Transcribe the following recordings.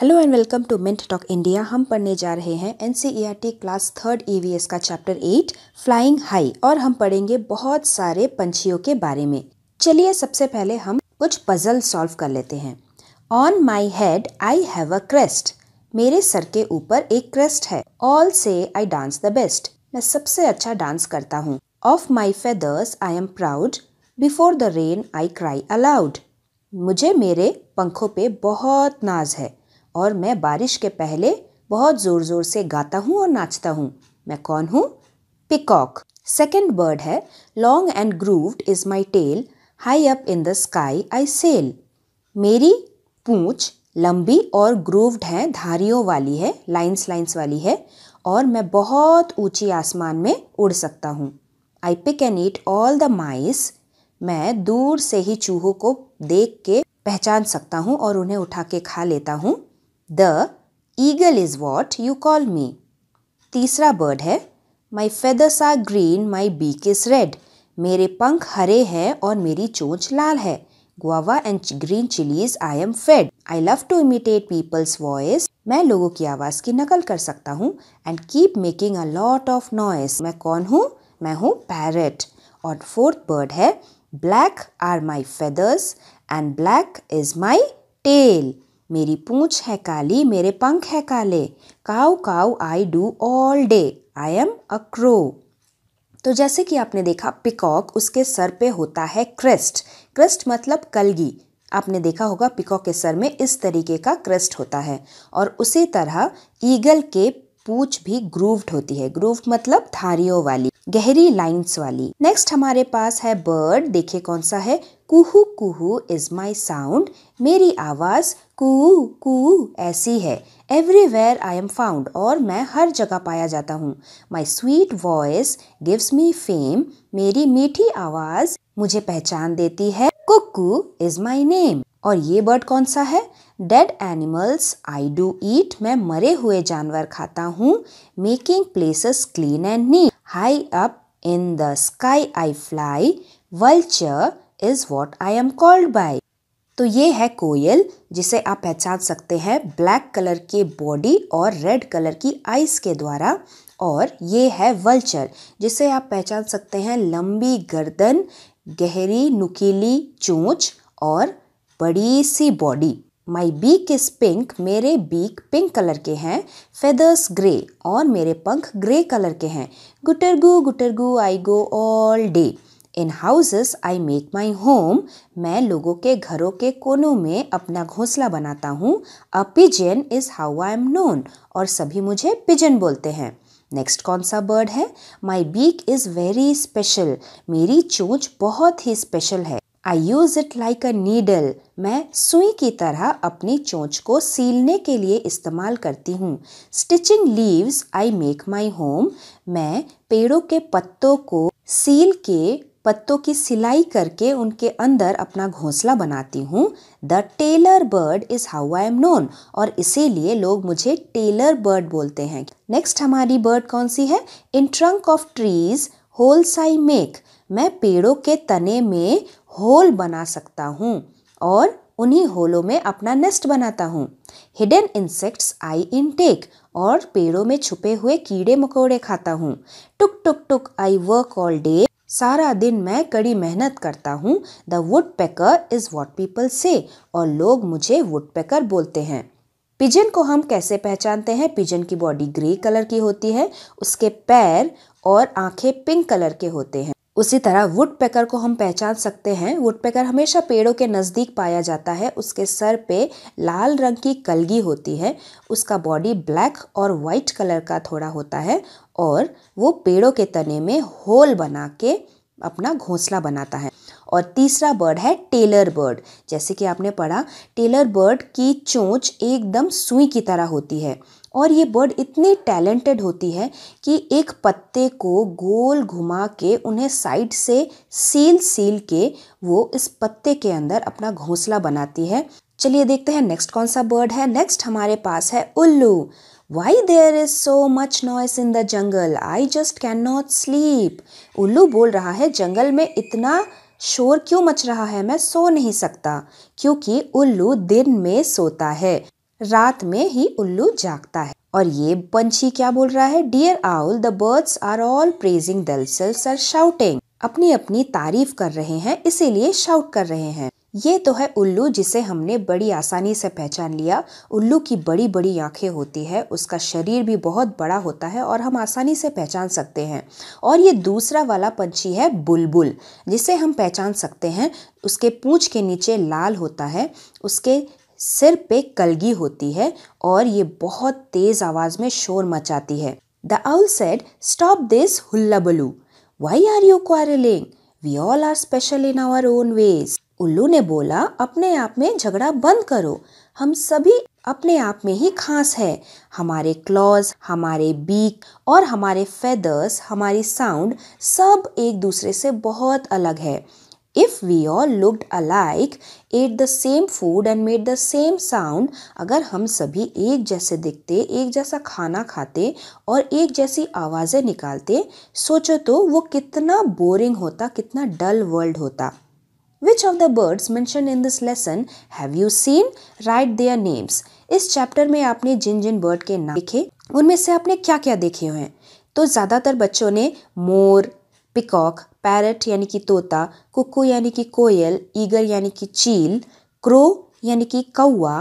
Hello and welcome to mint talk India. हम पढ़ने जा रहे हैं NCERT क्लास 3rd EVS का चैप्टर 8 फ्लाइंग हाई और हम पढ़ेंगे बहुत सारे पंछियों के बारे में। चलिए सबसे पहले हम कुछ पजल सॉल्व कर लेते हैं। On my head I have a crest. मेरे सर के ऊपर एक क्रेस्ट है। ऑल से आई डांस द बेस्ट। मैं सबसे अच्छा डांस करता हूँ। Of my feathers I am proud. Before the rain I cry aloud. मुझे मेरे पंखों पे बहुत नाज है और मैं बारिश के पहले बहुत जोर जोर से गाता हूँ और नाचता हूँ। मैं कौन हूँ? पिकॉक। सेकंड बर्ड है long and grooved is my tail, high up in the sky I sail. मेरी पूंछ लंबी और ग्रूव्ड है, धारियों वाली है, लाइंस लाइंस वाली है और मैं बहुत ऊंची आसमान में उड़ सकता हूँ। I pick and eat all the mice. मैं दूर से ही चूहों को देख के पहचान सकता हूँ और उन्हें उठा के खा लेता हूँ। The eagle is what you call me. तीसरा बर्ड है My feathers are green, my beak is red. मेरे पंख हरे हैं और मेरी चोंच लाल है। Guava and green chilies I am fed. I love to imitate people's voice. मैं लोगों की आवाज की नकल कर सकता हूँ and keep making a lot of noise. मैं कौन हूँ? मैं हूँ parrot. और फोर्थ बर्ड है Black are my feathers and black is my tail. मेरी पूंछ है काली, मेरे पंख है काले। Caw caw I do all day, I am a crow. तो जैसे कि आपने देखा पिकॉक, उसके सर पे होता है क्रेस्ट। क्रेस्ट मतलब कलगी। आपने देखा होगा पिकॉक के सर में इस तरीके का क्रेस्ट होता है और उसी तरह ईगल के पूंछ भी ग्रूव्ड होती है। ग्रूव्ड मतलब धारियों वाली, गहरी लाइंस वाली। नेक्स्ट हमारे पास है बर्ड। देखिए कौन सा है? Kuhu kuhu is my sound. मेरी आवाज कुहू कुहू ऐसी है। एवरीवेयर आई एम फाउंड, और मैं हर जगह पाया जाता हूँ। My sweet voice gives me fame. मेरी मीठी आवाज मुझे पहचान देती है। Cuckoo is my name. और ये बर्ड कौन सा है? Dead animals I do eat. मैं मरे हुए जानवर खाता हूँ। Making places clean and neat. High up in the sky I fly. Vulture is what I am called by. तो ये है कोयल, जिसे आप पहचान सकते हैं ब्लैक कलर की बॉडी और रेड कलर की आईज के द्वारा। और ये है वल्चर, जिसे आप पहचान सकते हैं लंबी गर्दन, गहरी नुकीली चोंच और बड़ी सी body. My beak is pink. मेरे बीक पिंक कलर के हैं। फेदर्स ग्रे, और मेरे पंख ग्रे कलर के हैं। Gutargu I go all day. In houses I make my home. मैं लोगों के घरों के कोनों में अपना घोंसला बनाता हूँ। A pigeon is how I am known, और सभी मुझे पिजन बोलते हैं। नेक्स्ट कौन सा बर्ड है? My beak is very special. मेरी चोंच बहुत ही स्पेशल है। I use it like a needle. मैं सुई की तरह अपनी चोंच को सीलने के लिए इस्तेमाल करती हूँ। Stitching leaves I make my home. मैं पेड़ों के पत्तों को सील के, पत्तों की सिलाई करके उनके अंदर अपना घोंसला बनाती हूँ। The tailor bird is how I am known, और इसीलिए लोग मुझे टेलर बर्ड बोलते हैं। नेक्स्ट हमारी बर्ड कौन सी है? In trunk of trees holes I make. मैं पेड़ों के तने में होल बना सकता हूँ और उन्हीं होलों में अपना नेस्ट बनाता हूँ। हिडन इंसेक्ट्स आई इनटेक, और पेड़ों में छुपे हुए कीड़े मकोड़े खाता हूँ। Tuk tuk tuk I work all day. सारा दिन मैं कड़ी मेहनत करता हूँ। The woodpecker is what people say, और लोग मुझे वुड पेकर बोलते हैं। पिजन को हम कैसे पहचानते हैं? पिजन की बॉडी ग्रे कलर की होती है, उसके पैर और आंखें पिंक कलर के होते हैं। उसी तरह वुड पेकर को हम पहचान सकते हैं। वुड पेकर हमेशा पेड़ों के नज़दीक पाया जाता है। उसके सर पे लाल रंग की कलगी होती है। उसका बॉडी ब्लैक और वाइट कलर का थोड़ा होता है और वो पेड़ों के तने में होल बना के अपना घोंसला बनाता है। और तीसरा बर्ड है टेलर बर्ड। जैसे कि आपने पढ़ा, टेलर बर्ड की चोंच एकदम सुई की तरह होती है और ये बर्ड इतनी टैलेंटेड होती है कि एक पत्ते को गोल घुमा के उन्हें साइड से सील के वो इस पत्ते के अंदर अपना घोंसला बनाती है। चलिए देखते हैं नेक्स्ट कौन सा बर्ड है। नेक्स्ट हमारे पास है उल्लू। Why there is so much noise in the jungle? I just cannot sleep. उल्लू बोल रहा है, जंगल में इतना शोर क्यों मच रहा है? मैं सो नहीं सकता। क्योंकि उल्लू दिन में सोता है, रात में ही उल्लू जागता है। और ये पंछी क्या बोल रहा है? Dear owl, the birds are all praising themselves are shouting. अपनी अपनी तारीफ कर रहे हैं, इसीलिए शाउट कर रहे हैं। ये तो है उल्लू, जिसे हमने बड़ी आसानी से पहचान लिया। उल्लू की बड़ी बड़ी आंखें होती है, उसका शरीर भी बहुत बड़ा होता है और हम आसानी से पहचान सकते हैं। और ये दूसरा वाला पंछी है बुलबुल, जिसे हम पहचान सकते हैं। उसके पूंछ के नीचे लाल होता है, उसके सिर पे कलगी होती है और ये बहुत तेज आवाज में शोर मचाती है। The owl said, stop this hullabaloo, why are you quarrelling, we all are special in our own ways. उल्लू ने बोला, अपने आप में झगड़ा बंद करो, हम सभी अपने आप में ही खास है। हमारे क्लॉज, हमारे बीक और हमारे फेदर्स, हमारी साउंड सब एक दूसरे से बहुत अलग है। If we all looked alike, ate the same food and made the same sound, अगर हम सभी एक जैसे दिखते, एक जैसा खाना खाते और एक जैसी आवाजें निकालते, सोचो तो वो कितना बोरिंग होता, कितना डल वर्ल्ड होता। Which of the birds mentioned in this lesson have you seen? Write their names. इस चैप्टर में आपने जिन जिन बर्ड के नाम देखे, उनमें से आपने क्या क्या देखे हुए हैं? तो ज्यादातर बच्चों ने मोर, पिकॉक, पैरट यानी कि तोता, कुक्कू यानी कि कोयल, ईगल यानी कि चील, क्रो यानी कि कौवा,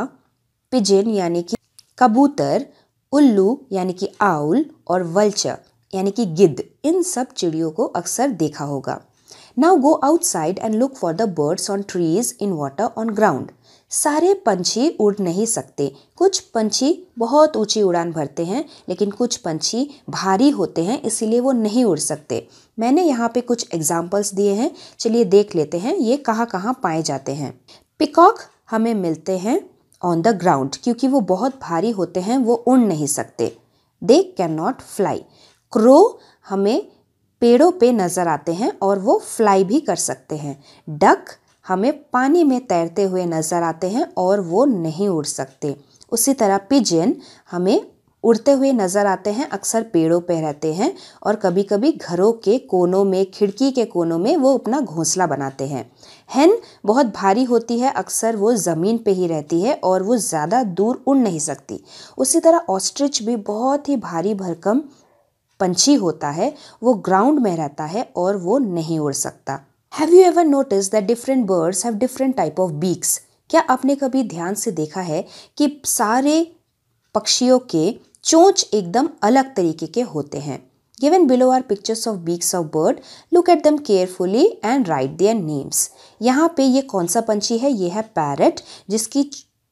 पिजन यानी कि कबूतर, उल्लू यानी कि आउल और वल्चर यानी कि गिद्ध, इन सब चिड़ियों को अक्सर देखा होगा। Now go outside and look for the birds on trees, in water, on ground. सारे पंछी उड़ नहीं सकते। कुछ पंछी बहुत ऊंची उड़ान भरते हैं, लेकिन कुछ पंछी भारी होते हैं, इसीलिए वो नहीं उड़ सकते। मैंने यहाँ पे कुछ एग्जाम्पल्स दिए हैं, चलिए देख लेते हैं ये कहाँ कहाँ पाए जाते हैं। पिकॉक हमें मिलते हैं ऑन द ग्राउंड, क्योंकि वो बहुत भारी होते हैं, वो उड़ नहीं सकते। They can not fly. Crow हमें पेड़ों पे नजर आते हैं और वो फ्लाई भी कर सकते हैं। डक हमें पानी में तैरते हुए नजर आते हैं और वो नहीं उड़ सकते। उसी तरह पिजन हमें उड़ते हुए नजर आते हैं, अक्सर पेड़ों पे रहते हैं और कभी कभी घरों के कोनों में, खिड़की के कोनों में वो अपना घोंसला बनाते हैं। हेन बहुत भारी होती है, अक्सर वो जमीन पे ही रहती है और वो ज्यादा दूर उड़ नहीं सकती। उसी तरह ऑस्ट्रिच भी बहुत ही भारी भरकम पंछी होता है, वो ग्राउंड में रहता है और वो नहीं उड़ सकता। Have you ever noticed that different birds have different type of beaks? क्या आपने कभी ध्यान से देखा है कि सारे पक्षियों के चोंच एकदम अलग तरीके के होते हैं? Given below are pictures of beaks of bird. Look at them carefully and write their names. यहाँ पे ये कौन सा पंछी है? ये है पैरट, जिसकी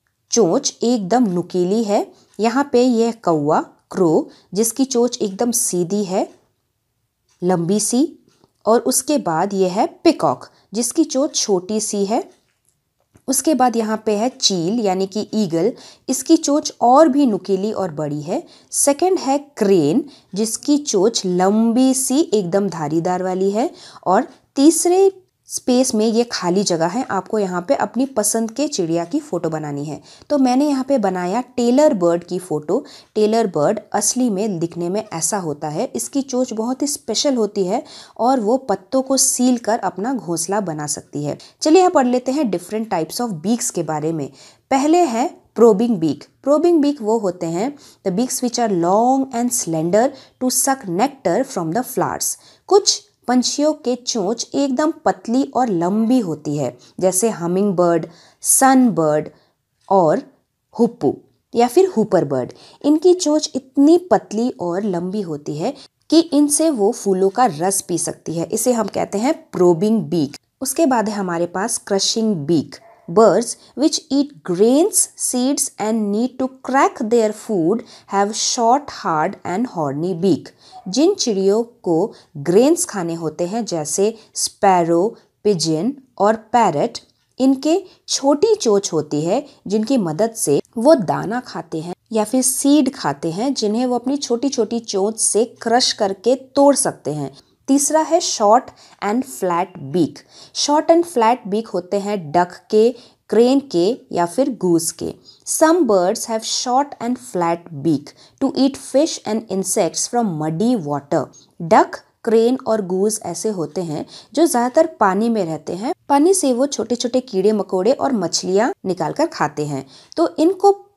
चोंच एकदम नुकीली है। यहाँ पे ये कौवा, क्रो, जिसकी चोंच एकदम सीधी है, लंबी सी। और उसके बाद यह है पिकॉक, जिसकी चोंच छोटी सी है। उसके बाद यहाँ पे है चील यानी कि ईगल, इसकी चोंच और भी नुकीली और बड़ी है। सेकंड है क्रेन, जिसकी चोंच लंबी सी एकदम धारीदार वाली है। और तीसरे स्पेस में ये खाली जगह है, आपको यहाँ पे अपनी पसंद के चिड़िया की फ़ोटो बनानी है। तो मैंने यहाँ पे बनाया टेलर बर्ड की फ़ोटो। टेलर बर्ड असली में दिखने में ऐसा होता है, इसकी चोंच बहुत ही स्पेशल होती है और वो पत्तों को सील कर अपना घोंसला बना सकती है। चलिए यहाँ पढ़ लेते हैं डिफरेंट टाइप्स ऑफ बीक्स के बारे में। पहले है प्रोबिंग बीक। प्रोबिंग बीक वो होते हैं the beaks which are long and slender to suck nectar from the flowers. कुछ पंछियों के चोंच एकदम पतली और लंबी होती है, जैसे हमिंग बर्ड, सन बर्ड और हुप्पू या फिर हुपर बर्ड। इनकी चोंच इतनी पतली और लंबी होती है कि इनसे वो फूलों का रस पी सकती है, इसे हम कहते हैं प्रोबिंग बीक। उसके बाद है हमारे पास crushing beak. Birds which eat grains, seeds and need to crack their food have short, hard and horny beak. जिन चिड़ियों को ग्रेन्स खाने होते हैं, जैसे स्पैरो, पिजन और पैरट, इनके छोटी चोंच होती है जिनकी मदद से वो दाना खाते हैं या फिर सीड खाते हैं, जिन्हें वो अपनी छोटी छोटी चोंच से क्रश करके तोड़ सकते हैं। तीसरा है short and flat beak. Short and flat beak होते हैं डक के, क्रेन के या फिर गूस के। Some birds have short and flat beak to eat fish and insects from muddy water. Duck, crane और गूस ऐसे होते हैं जो ज्यादातर पानी में रहते हैं। पानी से वो छोटे छोटे कीड़े मकोड़े और मछलियां निकाल कर खाते हैं। तो इनको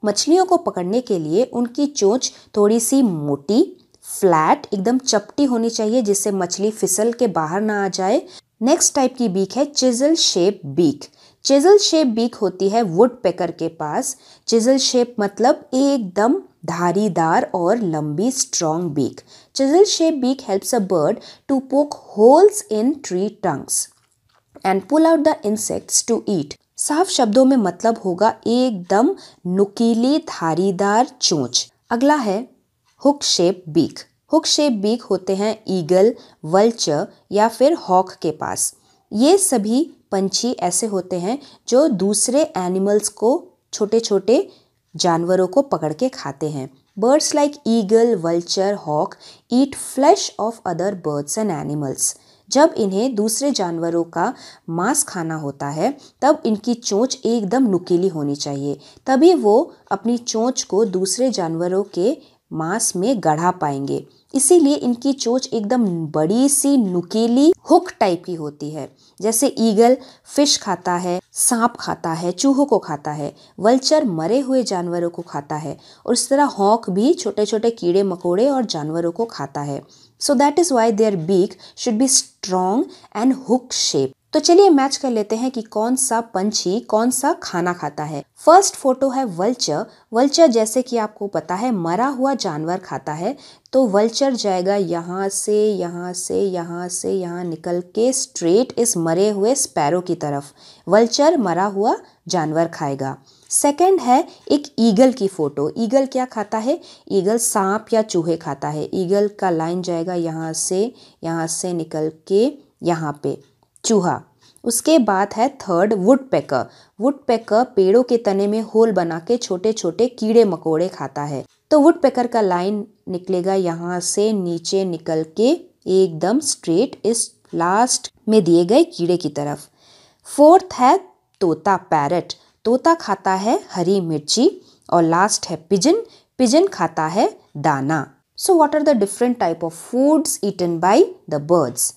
मछलियों को पकड़ने के लिए उनकी चोंच थोड़ी सी मोटी, फ्लैट, एकदम चपटी होनी चाहिए जिससे मछली फिसल के बाहर ना आ जाए। नेक्स्ट टाइप की बीक है chisel shape beak. Chisel shape beak होती है वुड पेकर के पास। चिजल शेप मतलब एकदम धारीदार और लंबी strong beak. Chisel shape beak helps a bird to poke holes in tree trunks and pull out the insects to eat. साफ शब्दों में मतलब होगा एकदम नुकीली धारीदार चोंच। अगला है hook shape beak. Hook shape beak होते हैं ईगल, वल्चर या फिर हॉक के पास। ये सभी पंछी ऐसे होते हैं जो दूसरे एनिमल्स को, छोटे छोटे जानवरों को पकड़ के खाते हैं। Birds like eagle, vulture, hawk eat flesh of other birds and animals. जब इन्हें दूसरे जानवरों का मांस खाना होता है तब इनकी चोंच एकदम नुकीली होनी चाहिए, तभी वो अपनी चोंच को दूसरे जानवरों के मांस में गढ़ा पाएंगे। इसीलिए इनकी चोंच एकदम बड़ी सी नुकीली हुक टाइप की होती है। जैसे ईगल फिश खाता है, सांप खाता है, चूहों को खाता है, वल्चर मरे हुए जानवरों को खाता है, और इस तरह हॉक भी छोटे छोटे कीड़े मकोड़े और जानवरों को खाता है। So that is why their beak should be strong and hook shaped. तो चलिए मैच कर लेते हैं कि कौन सा पंछी कौन सा खाना खाता है। फर्स्ट फोटो है वल्चर। वल्चर जैसे कि आपको पता है मरा हुआ जानवर खाता है, तो वल्चर जाएगा यहाँ से यहाँ से यहाँ से यहाँ निकल के स्ट्रेट इस मरे हुए स्पैरो की तरफ। वल्चर मरा हुआ जानवर खाएगा। सेकंड है एक ईगल की फोटो। ईगल क्या खाता है? ईगल सांप या चूहे खाता है। ईगल का लाइन जाएगा यहाँ से निकल के यहाँ पे चूहा। उसके बाद है third woodpecker. Woodpecker पेड़ों के तने में होल बना के छोटे छोटे कीड़े मकोड़े खाता है। तो वुड पेकर का लाइन निकलेगा यहाँ से नीचे निकल के एकदम स्ट्रेट इस लास्ट में दिए गए कीड़े की तरफ। फोर्थ है तोता, पैरट। तोता खाता है हरी मिर्ची। और लास्ट है पिजन। पिजन खाता है दाना। So what are the different type of foods eaten by the birds?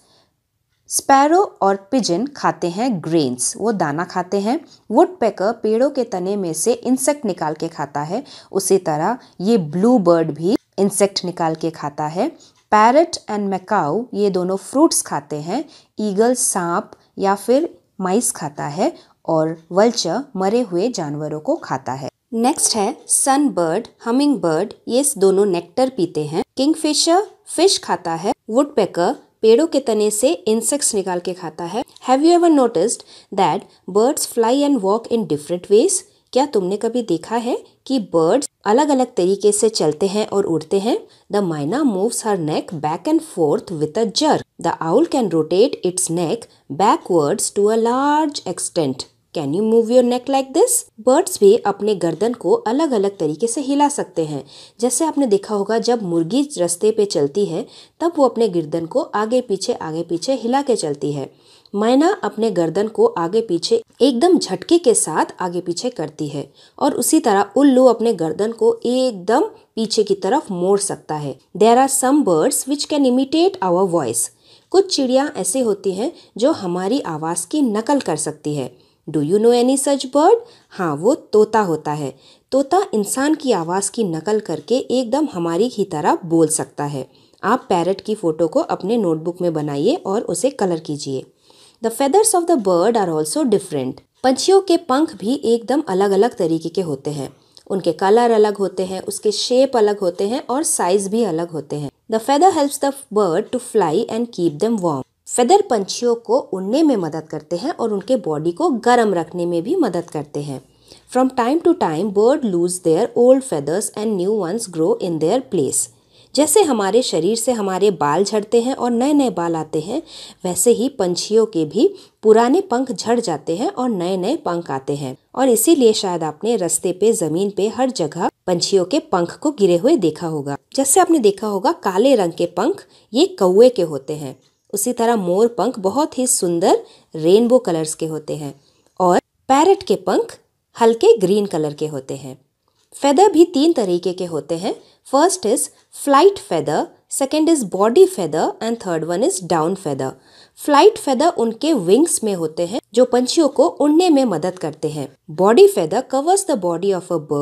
Sparrow और पिजन खाते हैं ग्रेन्स, वो दाना खाते हैं। वुड पेकर पेड़ों के तने में से इंसेक्ट निकाल के खाता है, उसी तरह ये ब्लू बर्ड भी इंसेक्ट निकाल के खाता है। पैरट एंड मैकाऊ ये दोनों फ्रूट्स खाते हैं। ईगल सांप या फिर माइस खाता है, और वल्चर मरे हुए जानवरों को खाता है। नेक्स्ट है सन बर्ड, हमिंग बर्ड, ये दोनों नेक्टर पीते हैं। किंगफिशर फिश खाता है। वुड पेकर पेड़ों के तने से इंसेक्ट्स निकाल के खाता है। Have you ever noticed that birds fly and walk in different ways? क्या तुमने कभी देखा है कि बर्ड्स अलग अलग तरीके से चलते हैं और उड़ते हैं? The myna moves her neck back and forth with a jerk. The owl can rotate its neck backwards to a large extent. Can you move your neck like this? Birds भी अपने गर्दन को अलग अलग तरीके से हिला सकते हैं। जैसे आपने देखा होगा जब मुर्गी रास्ते पे चलती है तब वो अपने गर्दन को आगे पीछे हिला के चलती है। मैना अपने गर्दन को आगे पीछे एकदम झटके के साथ आगे पीछे करती है, और उसी तरह उल्लू अपने गर्दन को एकदम पीछे की तरफ मोड़ सकता है। There are some birds which can imitate our voice. कुछ चिड़िया ऐसी होती हैं जो हमारी आवाज़ की नकल कर सकती है। Do you know any such bird? हाँ, वो तोता होता है। तोता इंसान की आवाज़ की नकल करके एकदम हमारी ही तरह बोल सकता है। आप पैरट की फ़ोटो को अपने नोटबुक में बनाइए और उसे कलर कीजिए। The feathers of the bird are also different. पंछियों के पंख भी एकदम अलग अलग तरीके के होते हैं। उनके कलर अलग होते हैं, उसके शेप अलग होते हैं और साइज भी अलग होते हैं। The feather helps the bird to fly and keep them warm. Feather पंछियों को उड़ने में मदद करते हैं और उनके बॉडी को गर्म रखने में भी मदद करते हैं। From time to time bird lose their old feathers and new ones grow in their place. जैसे हमारे शरीर से हमारे बाल झड़ते हैं और नए नए बाल आते हैं, वैसे ही पंछियों के भी पुराने पंख झड़ जाते हैं और नए नए पंख आते हैं। और इसीलिए शायद आपने रास्ते पे, जमीन पे हर जगह पंछियों के पंख को गिरे हुए देखा होगा। जैसे आपने देखा होगा काले रंग के पंख ये कौवे के होते हैं। उसी तरह मोर पंख बहुत ही सुंदर रेनबो कलर्स के होते हैं, और पैरट के पंख हल्के ग्रीन कलर के होते हैं। फेदर भी 3 तरीके के होते हैं। First is flight feather, second is body feather and third one is down feather. Flight feather उनके विंग्स में होते हैं जो पंछियों को उड़ने में मदद करते हैं। Body feather covers the body of a bird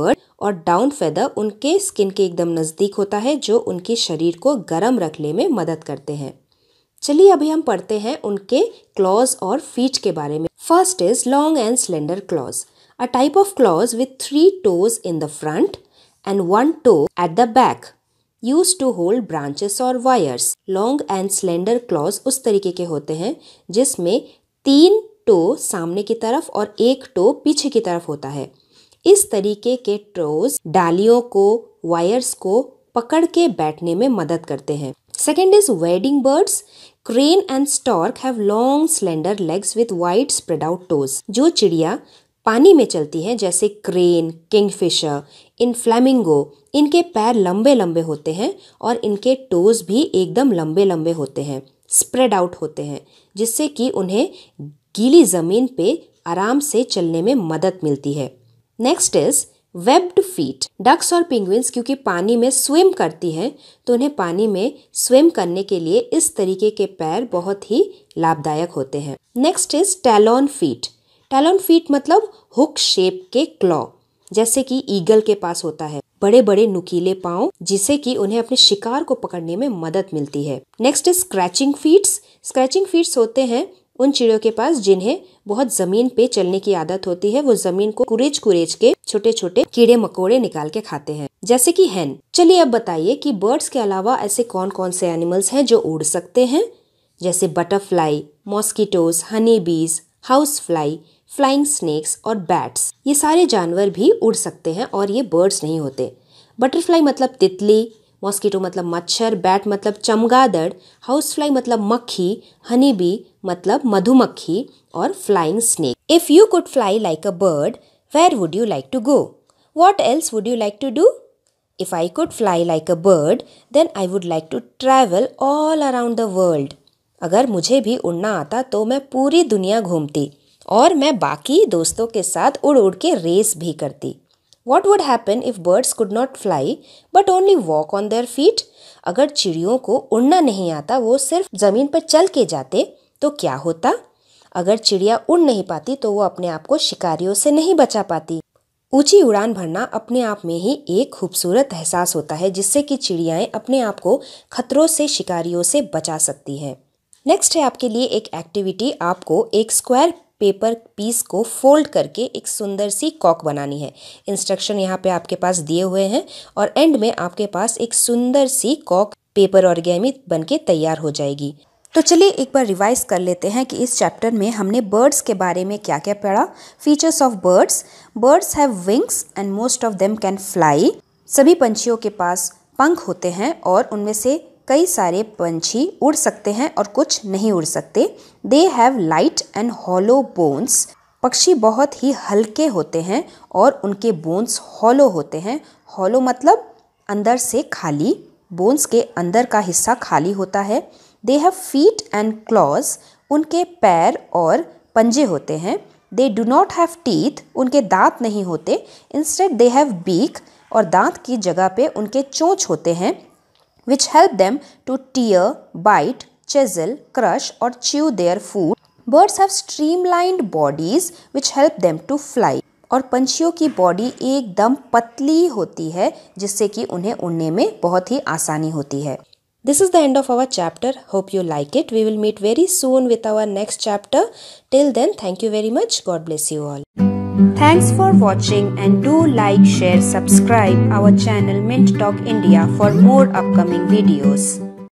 और डाउन फेदर उनके स्किन के एकदम नज़दीक होता है जो उनके शरीर को गर्म रखने में मदद करते हैं। चलिए अभी हम पढ़ते हैं उनके क्लॉज और फीट के बारे में। First is long and slender claws, a type of claws with 3 toes in the front and 1 toe at the back, used to hold branches or wires. Long and slender claws उस तरीके के होते हैं जिसमें 3 to सामने की तरफ और 1 टो पीछे की तरफ होता है। इस तरीके के टोज डालियों को, वायर्स को पकड़ के बैठने में मदद करते हैं। Second is wading birds, crane and stork have long slender legs with wide spread out toes. जो चिड़िया पानी में चलती हैं जैसे क्रेन, किंगफिशर, इन फ्लैमिंगो, इनके पैर लंबे लंबे होते हैं और इनके टोज भी एकदम लंबे लंबे होते हैं, स्प्रेड आउट होते हैं, जिससे कि उन्हें गीली जमीन पे आराम से चलने में मदद मिलती है। Next is webbed feet, ducks और पिंगुइन्स क्योंकि पानी में स्विम करती हैं तो उन्हें पानी में स्विम करने के लिए इस तरीके के पैर बहुत ही लाभदायक होते हैं। Next is talon feet, talon feet मतलब हुक शेप के क्लॉ, जैसे कि ईगल के पास होता है, बड़े बड़े नुकीले पांव जिससे कि उन्हें अपने शिकार को पकड़ने में मदद मिलती है। Next is scratching feets, scratching feets होते हैं उन चिड़ियों के पास जिन्हें बहुत जमीन पे चलने की आदत होती है, वो जमीन को कुरेच कुरेच के छोटे छोटे कीड़े मकोड़े निकाल के खाते हैं, जैसे कि हैन। चलिए अब बताइए कि बर्ड्स के अलावा ऐसे कौन कौन से एनिमल्स हैं जो उड़ सकते हैं, जैसे butterfly, mosquitoes, honey bees, house fly, flying snakes और बैट्स। ये सारे जानवर भी उड़ सकते हैं और ये बर्ड्स नहीं होते। बटरफ्लाई मतलब तितली, मॉस्किटो मतलब मच्छर, बैट मतलब चमगादड़, हाउस फ्लाई मतलब मक्खी, हनी बी मतलब मधुमक्खी और flying snake. If you could fly like a bird, where would you like to go? What else would you like to do? If I could fly like a bird, then I would like to travel all around the world. अगर मुझे भी उड़ना आता तो मैं पूरी दुनिया घूमती और मैं बाकी दोस्तों के साथ उड़ उड़ के रेस भी करती। What would happen if birds could not fly but only walk on their feet? अगर चिड़ियों को उड़ना नहीं आता, वो सिर्फ जमीन पर चल के जाते तो क्या होता? अगर चिड़िया उड़ नहीं पाती तो वो अपने आप को शिकारियों से नहीं बचा पाती। ऊंची उड़ान भरना अपने आप में ही एक खूबसूरत एहसास होता है जिससे कि चिड़ियाएं अपने आप को खतरों से, शिकारियों से बचा सकती हैं। नेक्स्ट है आपके लिए एक एक्टिविटी, आपको एक स्क्वायर पेपर पीस को फोल्ड करके एक सुंदर सी कॉक बनानी है। इंस्ट्रक्शन यहाँ पे आपके पास दिए हुए हैं और एंड में आपके पास एक सुंदर सी कॉक पेपर ऑरिगेमी बनके तैयार हो जाएगी। तो चलिए एक बार रिवाइज कर लेते हैं कि इस चैप्टर में हमने बर्ड्स के बारे में क्या क्या पढ़ा। Features of birds, birds have wings and most of them can fly. सभी पंछियों के पास पंख होते हैं और उनमें से कई सारे पंछी उड़ सकते हैं और कुछ नहीं उड़ सकते। They have light and hollow bones, पक्षी बहुत ही हल्के होते हैं और उनके बोन्स हॉलो होते हैं। हॉलो मतलब अंदर से खाली, बोन्स के अंदर का हिस्सा खाली होता है। They have feet and claws, उनके पैर और पंजे होते हैं। They do not have teeth, उनके दांत नहीं होते। इंस्टेड दे हैव बीक, और दांत की जगह पे उनके चोंच होते हैं, which help them to tear, bite, chisel, crush or chew their food. Birds have streamlined bodies which help them to fly. और पंछियों की बॉडी एकदम पतली होती है जिससे कि उन्हें उड़ने में बहुत ही आसानी होती है। This is the end of our chapter. Hope you like it. We will meet very soon with our next chapter. Till then, thank you very much. God bless you all. Thanks for watching and do like, share, subscribe our channel Mint Talk India for more upcoming videos.